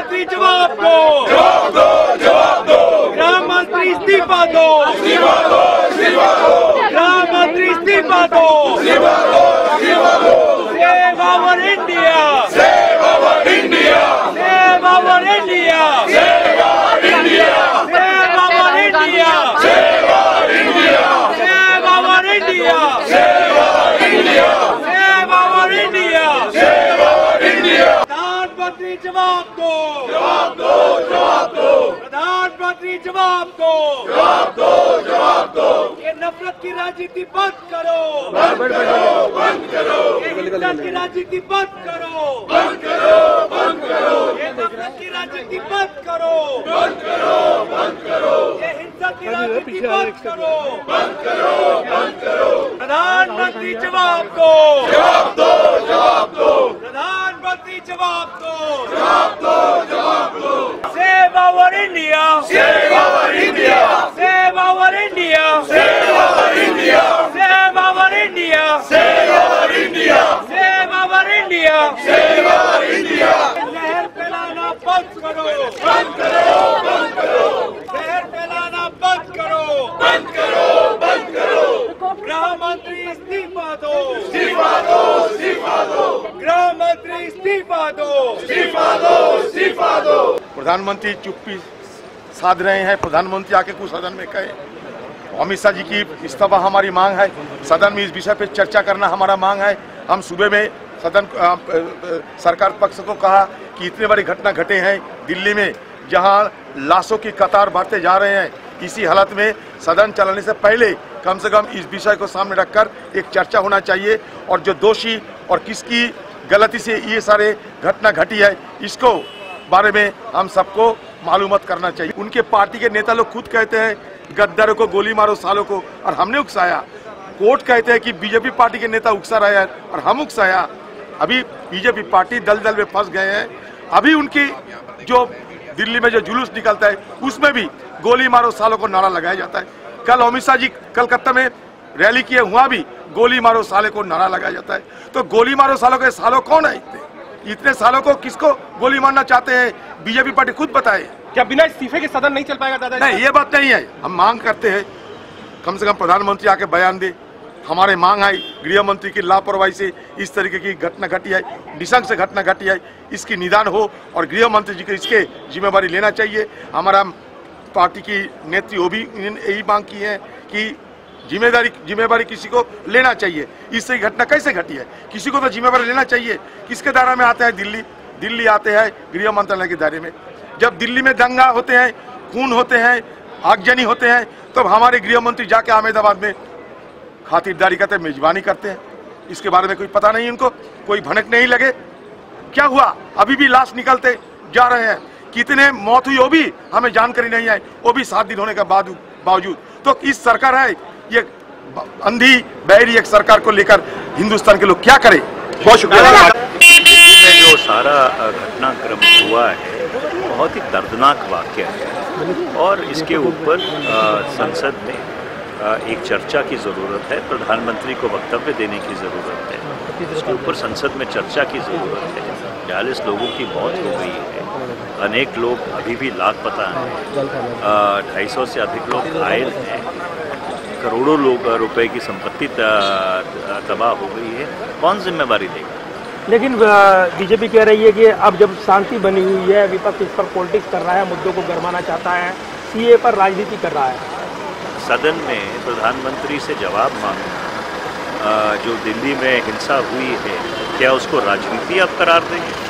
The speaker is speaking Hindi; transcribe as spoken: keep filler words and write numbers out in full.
प्रधानमंत्री जवाब दो, जवाब दो, जवाब दो। गृह मंत्री इस्तीफा दो, इस्तीफा दो, इस्तीफा दो। गृह मंत्री इस्तीफा दो, इस्तीफा दो, इस्तीफा दो। Save our India, save our India, save our India, save our India, save our India, save our India, save our India, save our India, save our India, save our India. प्रधानमंत्री जवाब दो, जवाब दो, जवाब दो, प्रधानमंत्री जवाब दो, जवाब दो, जवाब दो। ये नफरत की राजनीति बंद करो, बंद करो, बंद करो, ये हिंसा की राजनीति बंद करो, बंद करो, बंद करो, ये नफरत की राजनीति बंद करो, बंद करो, बंद करो, ये हिंसा की राजनीति बंद करो, बंद करो, बंद करो। प्रधानमंत्री जवाब दो, जवाब दो, जवाब दो, प्रधानमंत्री जवाब दो, जवाब दो, जवाब दो। Save our India, save our India, save our India, save our India, save our India, save our India, save our India, save our India. लहर फैलाना बंद करो, बंद करो, बंद करो, लहर फैलाना बंद करो, बंद करो, बंद करो। गृह मंत्री इस्तीफा दो, इस्तीफा दो, इस्तीफा दो, गृह मंत्री इस्तीफा दो, इस्तीफा दो, इस्तीफा दो। प्रधानमंत्री चुप्पी साध रहे हैं। प्रधानमंत्री आके कुछ सदन में कहे। अमित शाह जी की इस्तीफा हमारी मांग है। सदन में इस विषय पे चर्चा करना हमारा मांग है। हम सुबह में सदन आ, सरकार पक्ष को कहा कि इतने बड़ी घटना घटे हैं दिल्ली में, जहां लाशों की कतार बढ़ते जा रहे हैं। इसी हालत में सदन चलाने से पहले कम से कम इस विषय को सामने रखकर एक चर्चा होना चाहिए, और जो दोषी और किसकी गलती से ये सारे घटना घटी है, इसको बारे में हम सबको मालूमात करना चाहिए। उनके पार्टी के नेता लोग खुद कहते हैं गद्दारों को गोली मारो सालों को, और हमने उकसाया। कोर्ट कहते हैं कि बीजेपी पार्टी के नेता उकसा रहे हैं और हम उकसाया। अभी बीजेपी पार्टी दल दल में फंस गए हैं। अभी उनकी जो दिल्ली में जो जुलूस निकलता है उसमें भी गोली मारो सालों को नारा लगाया जाता है। कल अमित शाह जी कलकत्ता में रैली किए, वहां भी गोली मारो साले को नारा लगाया जाता है। तो गोली मारो सालों के सालों कौन है? इतने इतने सालों को किसको गोली मारना चाहते हैं? बीजेपी पार्टी खुद बताए। क्या बिना इस्तीफे के सदन नहीं चल पाएगा दादा? नहीं, ये बात नहीं है। हम मांग करते हैं कम से कम प्रधानमंत्री आके बयान दे। हमारे मांग है गृह मंत्री की लापरवाही से इस तरीके की घटना घटी है, निशंक से घटना घटी है, इसकी निदान हो और गृह मंत्री जी को इसके जिम्मेवारी लेना चाहिए। हमारा पार्टी की नेत्री वो भी यही मांग की है कि जिम्मेदारी जिम्मेवारी किसी को लेना चाहिए। इससे घटना कैसे घटी है, किसी को तो जिम्मेवारी लेना चाहिए। किसके दायरे में आते हैं? दिल्ली दिल्ली आते हैं गृह मंत्रालय के दायरे में। जब दिल्ली में दंगा होते हैं, खून होते हैं, आगजनी होते हैं, तब तो हमारे गृह मंत्री जाके अहमदाबाद में खातिरदारी करते, मेजबानी करते हैं। इसके बारे में कोई पता नहीं, उनको कोई भनक नहीं लगे। क्या हुआ? अभी भी लाश निकलते जा रहे हैं। कितने मौत हुई वो भी हमें जानकारी नहीं है, वो भी सात दिन होने के बाद बावजूद। तो इस सरकार है ये अंधी बहरी एक सरकार को लेकर हिंदुस्तान के लोग क्या करें? बहुत शुक्रिया। जो सारा घटनाक्रम हुआ है बहुत ही दर्दनाक वाकया है, और इसके ऊपर संसद में एक चर्चा की ज़रूरत है। प्रधानमंत्री को वक्तव्य देने की ज़रूरत है। इसके ऊपर संसद में चर्चा की ज़रूरत है। चालीस लोगों की मौत हो गई है, अनेक लोग अभी भी लापता हैं, ढाई सौ से अधिक लोग घायल हैं, करोड़ों लोग रुपए की संपत्ति तबाह हो गई है। कौन जिम्मेवारी देगा? लेकिन बीजेपी कह रही है कि अब जब शांति बनी हुई है, विपक्ष इस पर पॉलिटिक्स कर रहा है, मुद्दों को गरमाना चाहता है, सीए पर राजनीति कर रहा है। सदन में प्रधानमंत्री से जवाब मांगना, जो दिल्ली में हिंसा हुई है, क्या उसको राजनीति अब करार देंगे?